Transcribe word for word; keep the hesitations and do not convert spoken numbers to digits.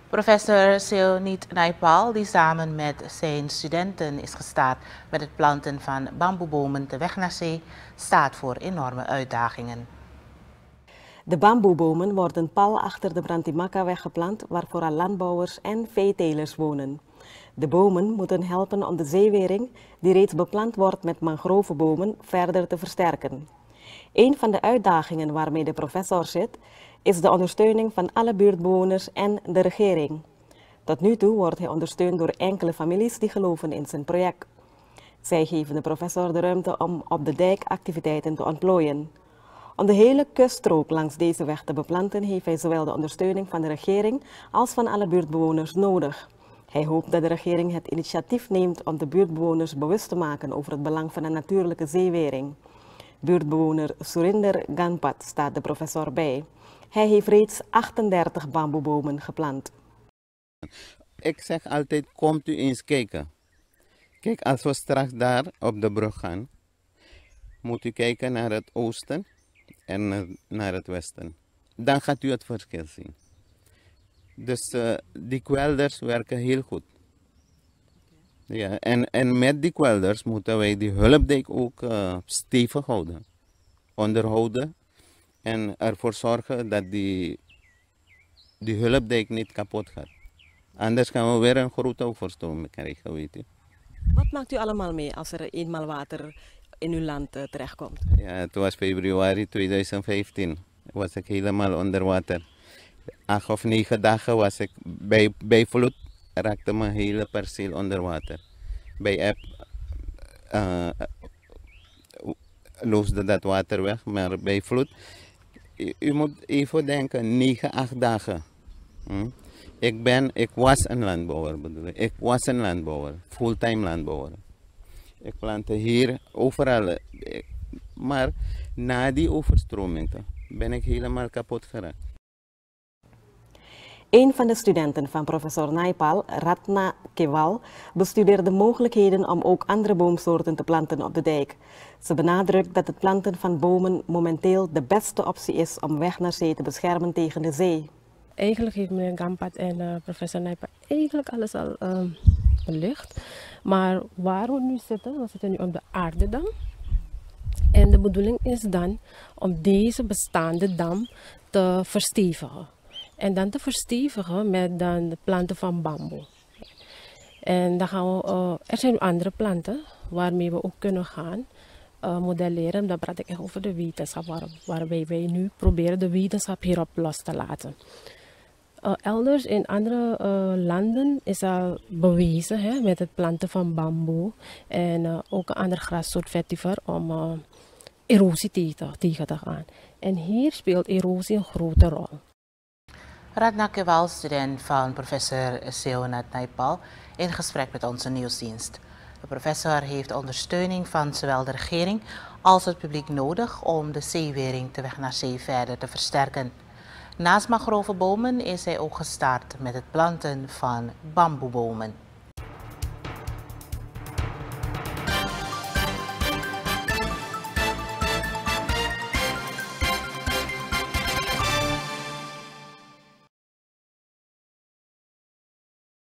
Professor Seonit Naipal, die samen met zijn studenten is gestart met het planten van bamboebomen te weg naar zee, staat voor enorme uitdagingen. De bamboebomen worden pal achter de Brantimaka-weg geplant, waar vooral landbouwers en veetelers wonen. De bomen moeten helpen om de zeewering, die reeds beplant wordt met mangrovebomen, verder te versterken. Een van de uitdagingen waarmee de professor zit, is de ondersteuning van alle buurtbewoners en de regering. Tot nu toe wordt hij ondersteund door enkele families die geloven in zijn project. Zij geven de professor de ruimte om op de dijk activiteiten te ontplooien. Om de hele kuststrook langs deze weg te beplanten heeft hij zowel de ondersteuning van de regering als van alle buurtbewoners nodig. Hij hoopt dat de regering het initiatief neemt om de buurtbewoners bewust te maken over het belang van een natuurlijke zeewering. Buurtbewoner Surinder Ganpat staat de professor bij. Hij heeft reeds achtendertig bamboebomen geplant. Ik zeg altijd, komt u eens kijken. Kijk, als we straks daar op de brug gaan, moet u kijken naar het oosten en naar het westen. Dan gaat u het verschil zien. Dus uh, die kwelders werken heel goed. Ja, en, en met die kwelders moeten wij die hulpdijk ook uh, stevig houden, onderhouden en ervoor zorgen dat die, die hulpdijk niet kapot gaat. Anders gaan we weer een grote overstroming krijgen, weet u. Wat maakt u allemaal mee als er eenmaal water in uw land uh, terechtkomt? Ja, het was februari tweeduizend vijftien, was ik helemaal onder water. Acht of negen dagen was ik bij, bij vloed, raakte mijn hele perceel onder water. Bij eb uh, loosde dat water weg, maar bij vloed, u, u moet even denken, negen, acht dagen. Hm? Ik ben, ik was een landbouwer bedoel ik. Ik was een landbouwer, fulltime landbouwer. Ik plantte hier overal, maar na die overstroming ben ik helemaal kapot geraakt. Een van de studenten van professor Naipal, Ratna Kewal, bestudeert de mogelijkheden om ook andere boomsoorten te planten op de dijk. Ze benadrukt dat het planten van bomen momenteel de beste optie is om weg naar zee te beschermen tegen de zee. Eigenlijk heeft meneer Ganpat en uh, professor Naipal eigenlijk alles al uh, belicht. Maar waar we nu zitten, we zitten nu op de aardedam. En de bedoeling is dan om deze bestaande dam te verstevigen. En dan te verstevigen met dan de planten van bamboe. En dan gaan we, uh, er zijn andere planten waarmee we ook kunnen gaan uh, modelleren. Dan praat ik echt over de wetenschap, waar, waarbij wij nu proberen de wetenschap hierop los te laten. Uh, elders in andere uh, landen is al bewezen hè, met het planten van bamboe en uh, ook een ander grassoort vetiver om uh, erosie tegen, tegen te gaan. En hier speelt erosie een grote rol. Ratna Kewal, student van professor Seonit Naipal, in gesprek met onze nieuwsdienst. De professor heeft ondersteuning van zowel de regering als het publiek nodig om de zeewering te weg naar zee verder te versterken. Naast mangrovebomen is hij ook gestart met het planten van bamboebomen.